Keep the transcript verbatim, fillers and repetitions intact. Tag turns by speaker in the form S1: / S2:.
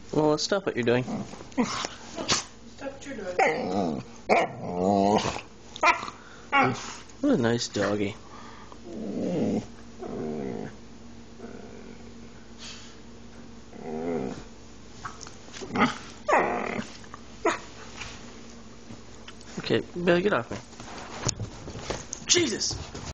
S1: Well, stop what you're doing.
S2: Stop what you're doing.
S1: What a nice doggy. Okay, Billy, get off me. Jesus!